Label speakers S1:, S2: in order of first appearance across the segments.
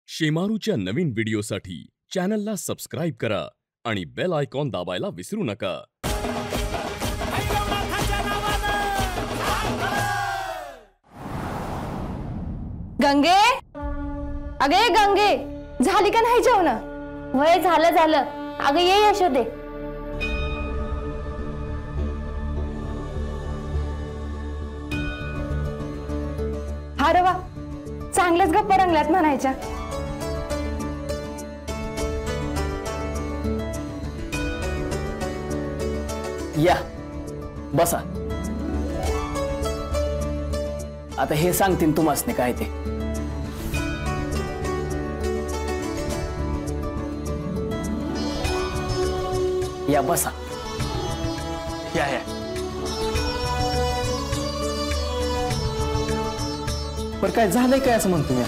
S1: शेमारूच्या नवीन व्हिडिओसाठी चॅनलला सबस्क्राइब करा आणि बेल आयकॉन दाबायला विसरू नका।
S2: गंगे, अगे गंगे, झाली का नाही जेवण?
S3: वय झालं झालं, अगं ये यशोदे।
S2: हा रे वा, चांगल्याच गप्पा रंगल्यात म्हणायच्या।
S4: या बसा। आता हे सांगतील तुम्हासने काय ते। या बसा। या पर काय झालंय काय असं म्हणतो मी?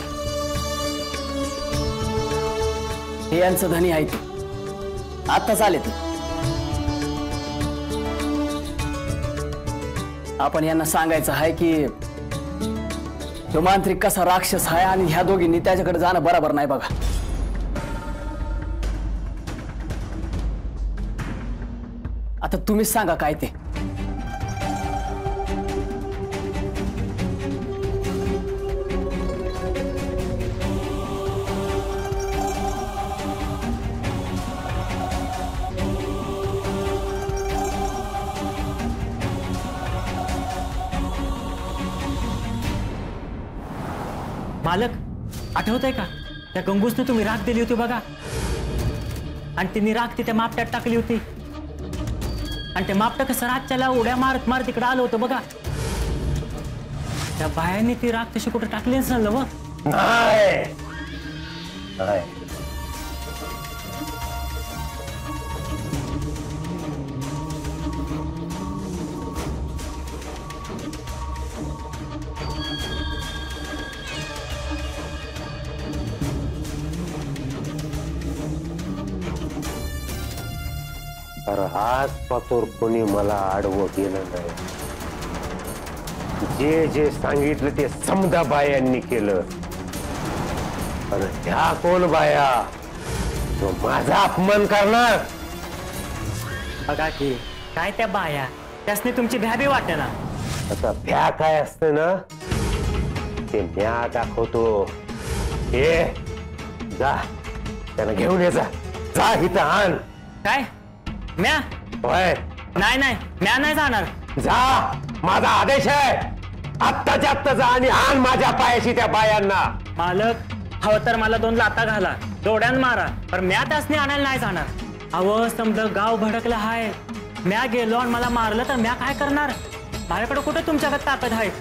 S4: हे यांचं धनी आहे ते, आताच आले ते। आपण यांना सांगायचं आहे की तो मांत्रिक कसा राक्षस आहे आणि ह्या दोघींनी त्याच्याकडे जाणं बरोबर नाही बघा। आता तुम्हीच सांगा काय ते।
S5: मालक, आठवतंय का त्या गंगूसने तुम्ही राख दिली होती बघा, आणि तिने राख तिथे मापट्यात टाकली होती, आणि ते मापट कसं रातच्याला उड्या मारत मारत तिकडे आलं होतं बघा। त्या बायाने ती राख तशी कुठे टाकली नसेल ना?
S6: आज पातोर कोणी मला आडवं केलं नाही। जे जे सांगितलं ते समजा बायांनी केलं, पण त्या कोण बाया तो माझा अपमान करणार?
S5: बघा की काय त्या बाया, त्यासने तुमची भ्याबी वाटे ना।
S6: आता भ्या काय असतं ना ते म्या दाखवतो। ए जा, त्यांना घेऊन ये, जा इथं आण।
S5: काय म्या?
S6: होय।
S5: नाही नाही, म्या नाही जाणार।
S6: जा, माझा आदेश आहे। आत्ताच्या आत्ता जा आणि आण माझ्या पायाशी त्या बायांना।
S5: मालक, हवं तर मला 2 लाथा घाला, डोळ्यान मारा, पण म्या त्यासनी आणायला नाही जाणार। अहो समजा गाव भडकलं आहे, म्या गेलो आणि मला मारलं तर म्या काय करणार? माझ्याकडे कुठे तुमच्याकडे ताकद आहे?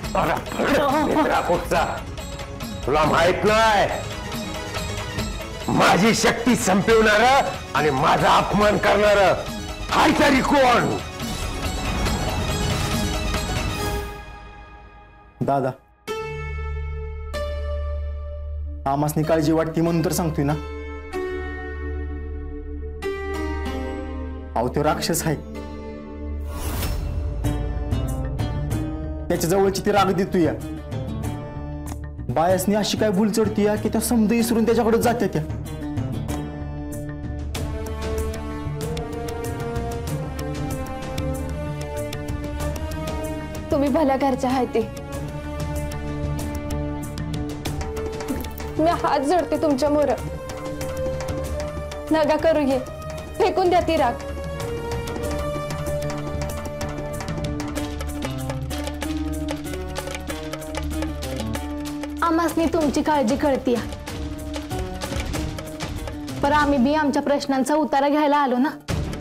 S6: तुला माहित नाही माझी शक्ती संपवणार आणि माझा अपमान करणार हाय तरी कोण?
S7: दादा, आमासनी काळजी वाटते म्हणून तर सांगतोय ना। अहो तो राक्षस आहे, त्याच्या जवळची ती राग देतोय। बायासनी अशी काय भूल चढतीय की त्या समज विसरून त्याच्याकडे जाते त्या।
S2: तुम्ही भल्या घरच्या आहे ते, मी हात जोडते तुमच्या मोर। नगा करू ये, फेकून द्या ती राख। आम्हासनी तुमची काळजी कळतीय, पर आम्ही बी आमच्या प्रश्नांचा उतारा घ्यायला आलो ना।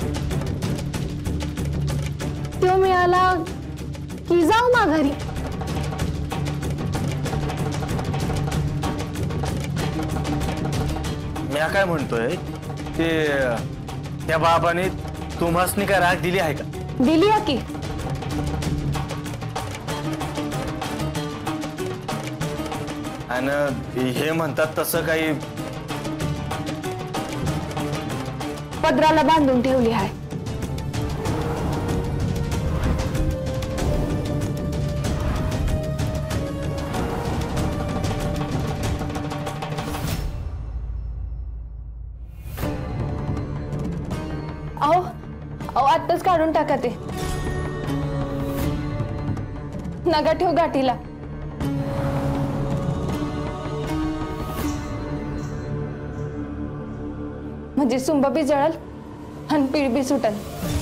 S2: तो मिळाला की जाऊ माघारी।
S8: मी काय म्हणतोय ते त्या बाबाने तुम्हासनी काय राग दिली आहे का?
S2: दिली आहे की।
S8: आणि हे म्हणतात तसं काही
S2: पदराला बांधून ठेवली आहे। अहो अहो आत्ताच काढून टाका ते. नगा ठेव गाठीला. म्हणजे सुंबा बी जळल आणि पीळ बी सुटल.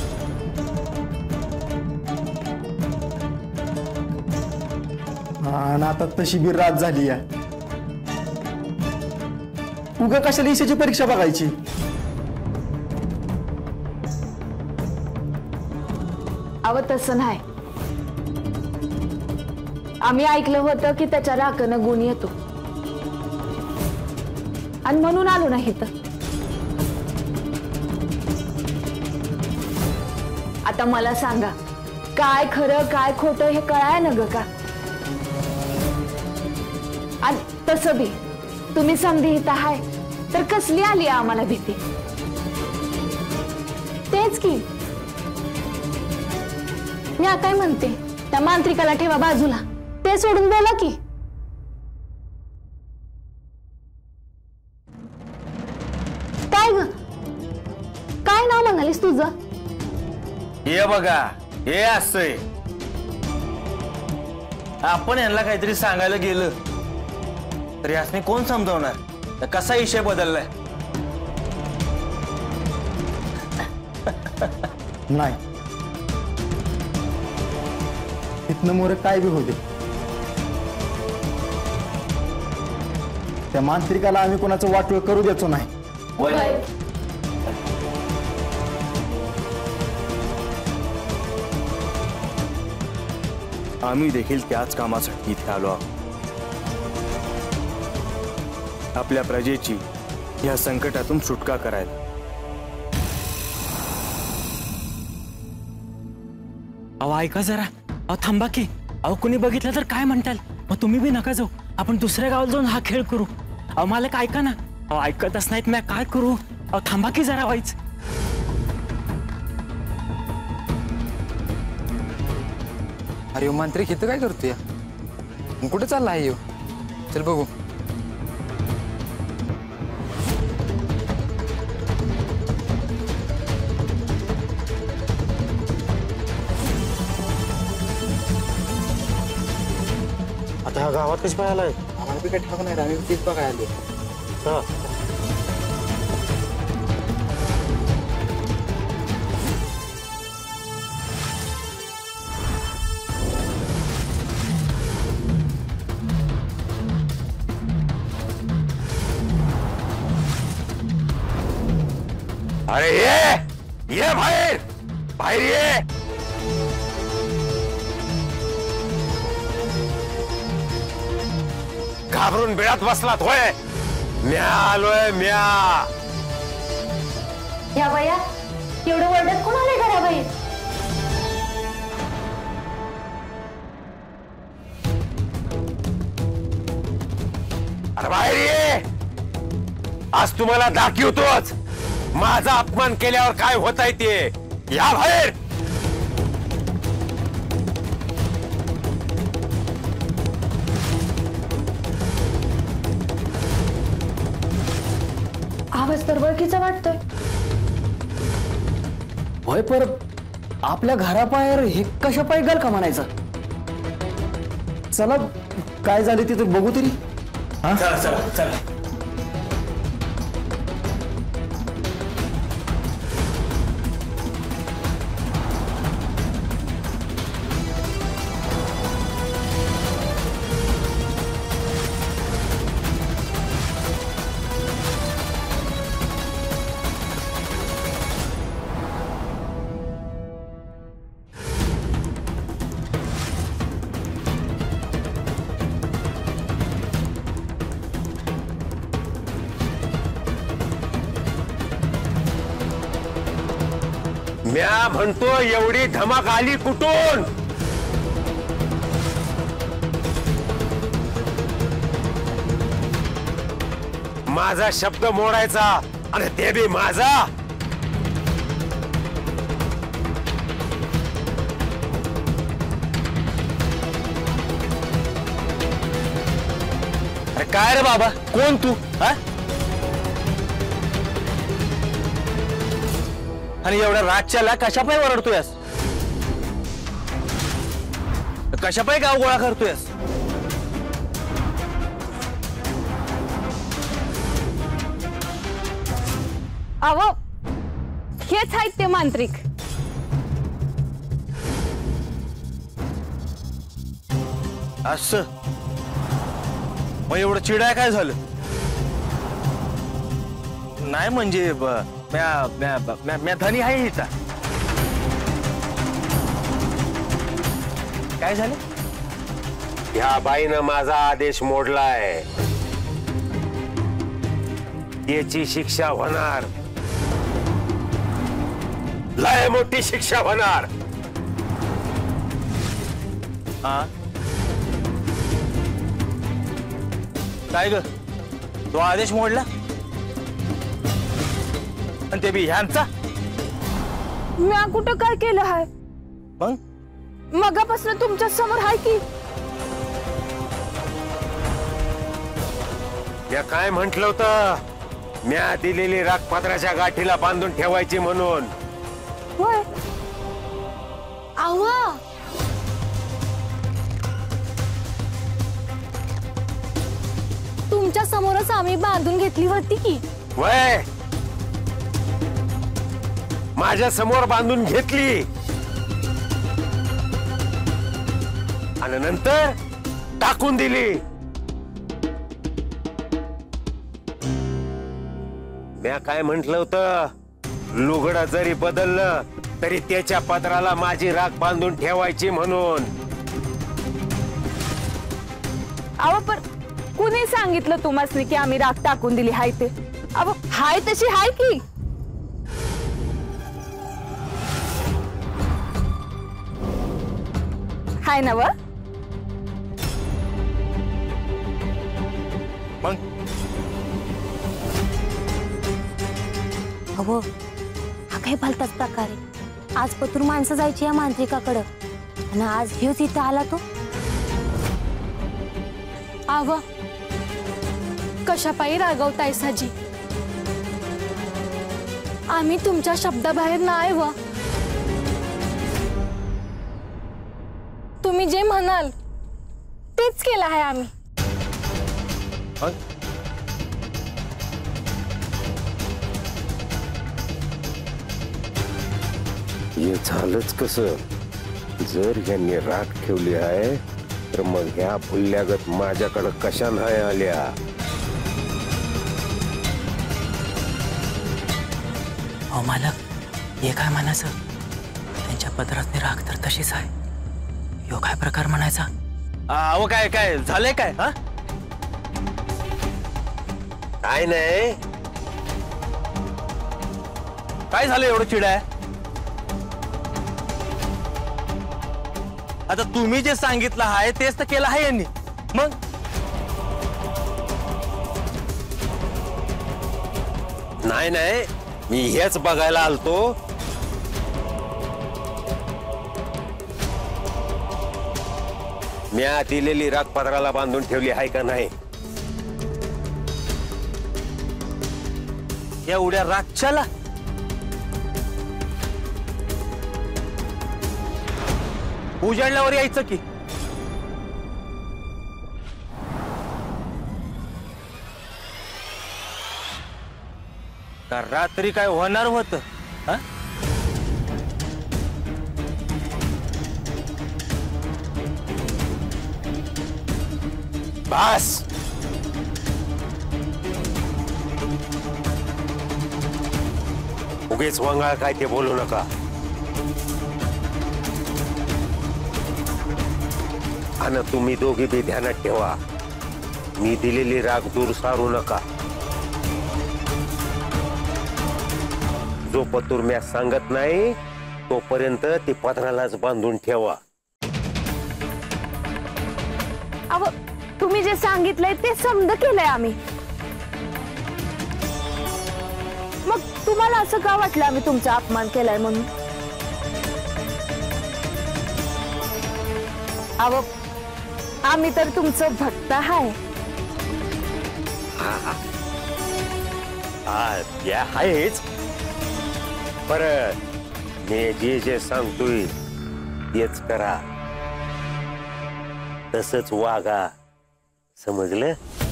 S7: आणि आता तशी बी रात झाली आहे. उगा कशाला ईशाची परीक्षा बघायची.
S2: अव तसं नाही. आम्ही ऐकलं होतं की त्याच्या राखनं गुण येतो आणि म्हणून आलो नाही तर. आता मला सांगा काय खरं काय खोटं हे कळाय ना ग का. आणि तसं बी तुम्ही संधिहित आहे तर कसली आली आम्हाला भीती. तेच की मी काय म्हणते त्या मांत्रिकाला ठेवा बाजूला. ते सोडून बोला की. काय ग काय नाव म्हणालीस तुझं.
S8: हे बघा हे असंय. आपण यांना काहीतरी सांगायला गेलं तर यासने कोण समजावणार. कसा विषय बदललाय.
S7: नाही इथनं मोर काय बी होते. त्या मांत्रिकाला आम्ही कोणाचं वाटोळ करू द्यायचो नाही.
S8: आम्ही देखील त्याच कामासाठी इथे आलो आहोत. आपल्या प्रजेची या संकटातून सुटका करायला.
S5: अहो ऐका जरा. अहो थांबा की. अहो कोणी बघितलं तर काय म्हणताल. मग तुम्ही बी नका जाऊ. आपण दुसऱ्या गावाला जाऊन हा खेळ करू. अहो मालक ऐका ना. अहो ऐकतच नाहीत. मी काय करू. अहो थांबा की जरा व्हायच.
S9: अरे मांत्रिक इथं काय करतोय. कुठे चालला आहे. चल बघू.
S6: आता ह्या गावात कशी पाहायला आहे.
S9: आम्हाला बी काही ठाक नाही. आम्ही तीच बघायला आलो.
S6: अरे ये बाहेर बाहेर ये. घाबरून बिळात बसलात होय. म्या आलोय म्या.
S3: या बाया एवढं वरडत कोण आले घराबाई.
S6: अरे बाहेर ये. आज तुम्हाला दाखवतोच माझा अपमान केल्यावर काय होत आहे ते. या बाहेर.
S2: आवाज तर ओळखीचा वाटतोय.
S4: होय पर आपल्या घराबाहेर हे कशा पाय गल का म्हणायचं.
S7: चला काय झाले ते तर बघू तरी.
S8: चला चला चला.
S6: म्या म्हणतो एवढी धमक आली कुठून. माझा शब्द मोडायचा आणि ते बी माझा.
S8: अरे काय रे बाबा कोण तू. आणि एवढ्या रातच्याला कशापायी ओरडतोयस? कशापायी गाव गोळा करतोयस?
S2: अव हेच आहेत ते मांत्रिक.
S8: असं मग एवढं चिडाय काय झालं? नाही म्हणजे म्या धनी आहे हिचा. काय झालं?
S6: या बाईनं माझा आदेश मोडलाय. याची शिक्षा होणार, लय मोठी शिक्षा होणार.
S8: हा काय ग, तो आदेश मोडला आणि ते बी ह्यांचा?
S2: म्या कुठं काय केलं आहे?
S8: मग
S2: मगापासून तुमच्या समोर आहे की.
S6: या काय म्हंटल होतं? म्या दिलेली राख पत्राच्या गाठीला बांधून ठेवायची म्हणून.
S2: होय.
S3: आव्हा तुमच्या समोरच आम्ही बांधून घेतली होती की.
S6: वय माझ्या समोर बांधून घेतली आणि नंतर टाकून दिली. म्या काय म्हंटल होतं? लुगडं जरी बदललं तरी त्याच्या पदराला माझी राख बांधून ठेवायची म्हणून.
S2: अव पण कुणी सांगितलं तुम्हाला की आम्ही राख टाकून दिली हाय ते? अव हाय तशी हाय की. हाय ना व?
S8: मग
S3: अहो हा काही भलताच प्रकार आहे. आज पतूर माणसं जायची या मांत्रिकाकडं आणि आज ह्योच इथं आला तो.
S10: आव कशापायी रागवताय साजी? आम्ही तुमच्या शब्दाबाहेर नाही व. तुम्ही जे म्हणाल तेच केलं आहे आम्ही.
S6: हे झालंच कसं? जर यांनी राख ठेवली आहे तर मग ह्या फुल्यागत माझ्याकडे कशा नाही आल्या?
S5: अहो मालक, हे काय म्हणायचं? त्यांच्या पदरातली राख तर तशीच आहे. यो काय प्रकार म्हणायचा?
S8: अहो काय काय झालंय काय? हा
S6: काय नाही.
S8: काय झालं एवढं चिडाय? आता तुम्ही जे सांगितलं आहे तेच तर केलं आहे यांनी. मग
S6: नाही नाही, मी हेच बघायला आलतो. म्या दिलेली राख पदराला बांधून ठेवली आहे का नाही?
S8: एवढ्या रातच्याला उजाडल्यावर यायचं की. का रात्री काय होणार होतं?
S6: बस उगीच वंगाळ काय ते बोलू नका. आणि तुम्ही दोघी बी ध्यानात ठेवा, मी दिलेली राख दूर सारू नका. जो पतूर म्या सांगत नाही तोपर्यंत ती पदरालाच बांधून ठेवा.
S2: अव तुम्ही जे सांगितलंय ते समज केलंय आम्ही. मग तुम्हाला असं का वाटलं आम्ही तुमचा अपमान केलाय म्हणून? अव आम्ही तर तुमचं भक्त आहे.
S6: त्या आहेच, परत मी जे सांगतोय तेच करा, तसंच वागा, समजलं?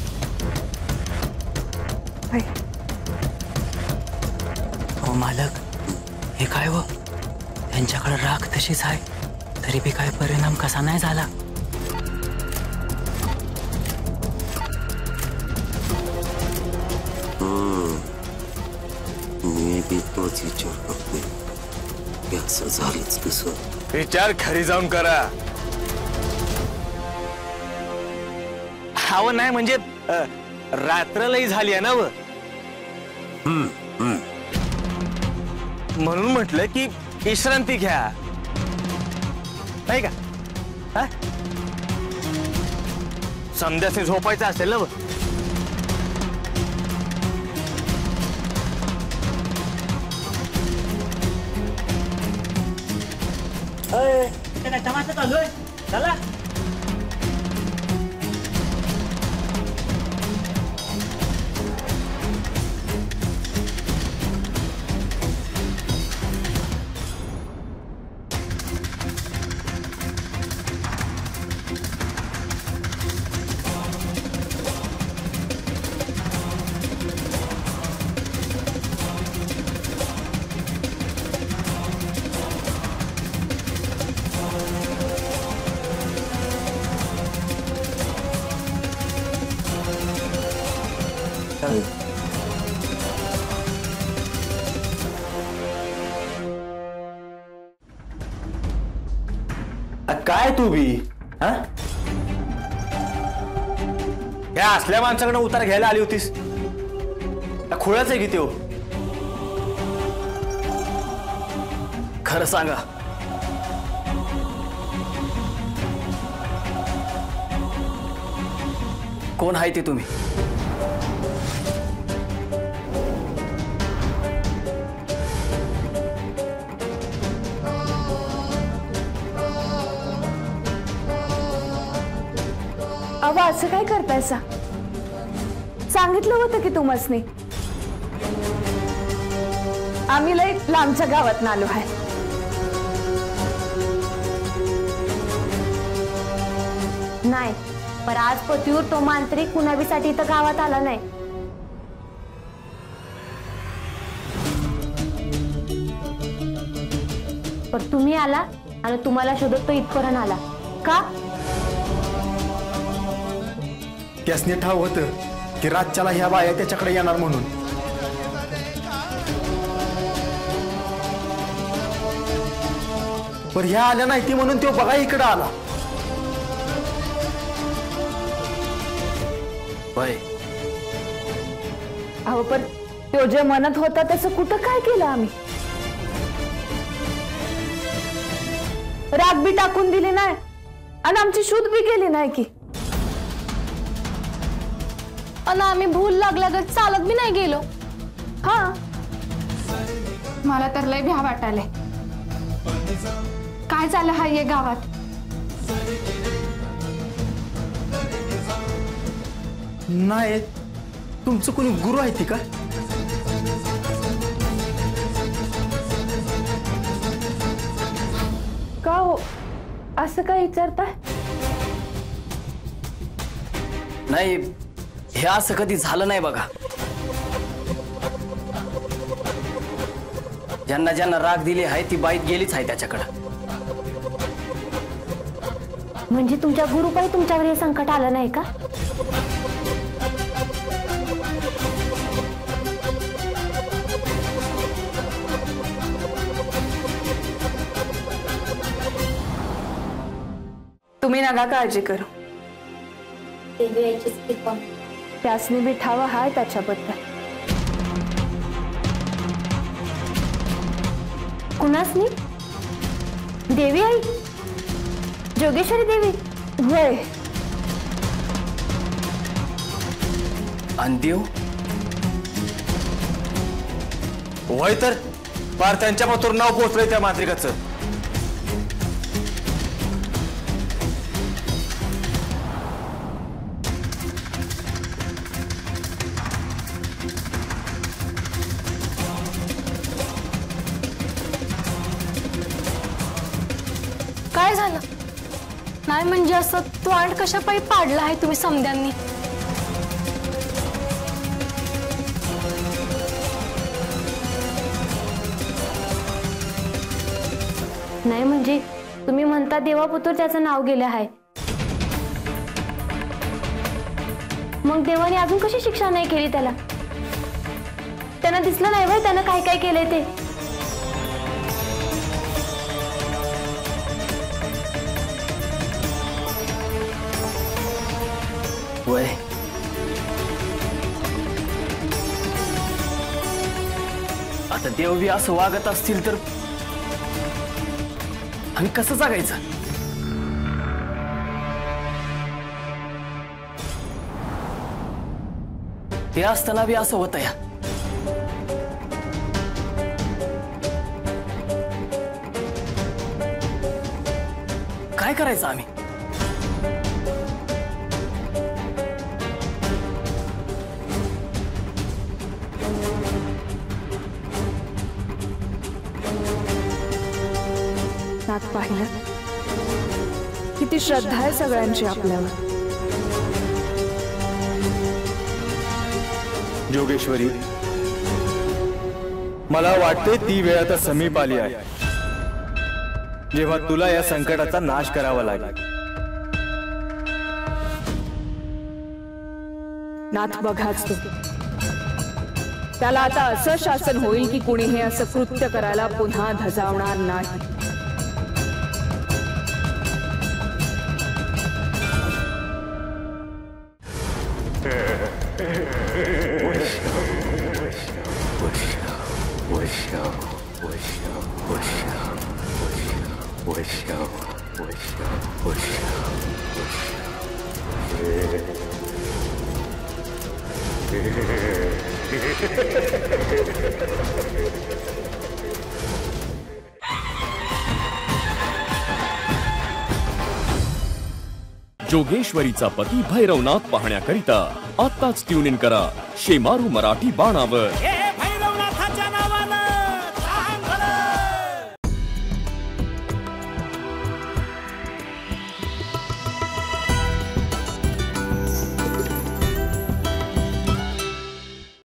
S5: हो मालक, हे काय हो, त्यांच्याकडे राख तशीच आहे, तरी बी काय परिणाम कसा नाही झाला?
S6: मी बी तोच विचार करतोय, की असं झालंच तसं.
S8: विचार खरी जाऊन करा. हवं नाही म्हणजे रात्र लई झाली आहे ना व, म्हणून म्हटलं की विश्रांती घ्या, नाही का? हा? संध्यासी झोपायचं असेल ना व.
S5: काय तमाशा चालू आहे? चला.
S7: काय तू बी हा?
S8: या असल्या माणसाकडे उतार घ्यायला आली होतीस? खोळाच आहे की त्यो?
S4: खरं सांगा, कोण आहे ते तुम्ही?
S2: अहो असं काय करतायसा? सांगितलं होतं की तुम्हासनी आम्ही लय लांबच्या गावात आलो आहे.
S3: नाही, पर आज पतीवर तो मांत्रिक कुणाबीसाठी इथं गावात आला नाही. पण तुम्ही आला आणि तुम्हाला शोधत तो इथपर्यंत आला का?
S7: त्यासने ठाव होतं की रातच्याला ह्या बाया त्याच्याकडे येणार म्हणून. पण ह्या आल्या नाही ती म्हणून तो बघा इकडे आला.
S4: वय
S2: अहो पण तो जे म्हणत होता त्याचं कुठं काय केलं आम्ही? राग बी टाकून दिली नाही आणि आमची शूध बी गेली नाही की.
S10: आणि आम्ही भूल लागला तर चालत बी नाही गेलो.
S2: हा,
S10: मला तर लय भ्या वाटायले. काय झालं हाय गावात?
S7: नाही, तुमचं कोणी गुरु आहे ती का?
S2: का हो असं काय विचारताय?
S4: नाही, हे असं कधी झालं नाही बघा. ज्यांना ज्यांना राग दिली आहे ती बाईत गेलीच आहे त्याच्याकडं.
S3: म्हणजे तुमच्या गुरुपाई तुमच्यावर हे संकट आलं नाही का?
S2: तुम्ही नका काळजी करू. त्यासनी बी ठावा हाय त्याच्याबद्दल.
S3: कुणासनी? देवी आई, जोगेश्वरी देवी.
S2: होय,
S4: अंतिव
S8: वय तर पार त्यांच्या मातोर नाव पोचलंय त्या मांत्रिकाचं.
S10: झालं? नाही म्हणजे असं तोंड कशा पायी पाडलं आहे तुम्ही समद्यांनी?
S3: नाही म्हणजे तुम्ही म्हणता देवापुत्र त्याचं नाव गेलं आहे, मग देवाने अजून कशी शिक्षा नाही केली त्याला? त्यांना दिसलं नाही बाई त्यानं काय काय केलंय ते?
S4: वय आता देव बी असं वागत असतील तर आम्ही कसं जगायचं? ते असताना बी असं होतं या. काय करायचं आम्ही?
S2: नाथ पाहिलं किती श्रद्धा आहे सगळ्यांची आपल्यावर.
S11: जोगेश्वरी, मला वाटते ती वेळ आता समीप आली आहे जेव्हा तुला या संकटाचा नाश करावा लागेल.
S2: नाथ बघाच तू, त्याला आता असं शासन होईल की कुणी हे असं कृत्य करायला पुन्हा धजावणार नाही.
S1: जोगेश्वरीचा पती भैरवनाथ पाहण्याकरिता आत्ताच ट्यून इन करा शेमारू मराठी बाणावर.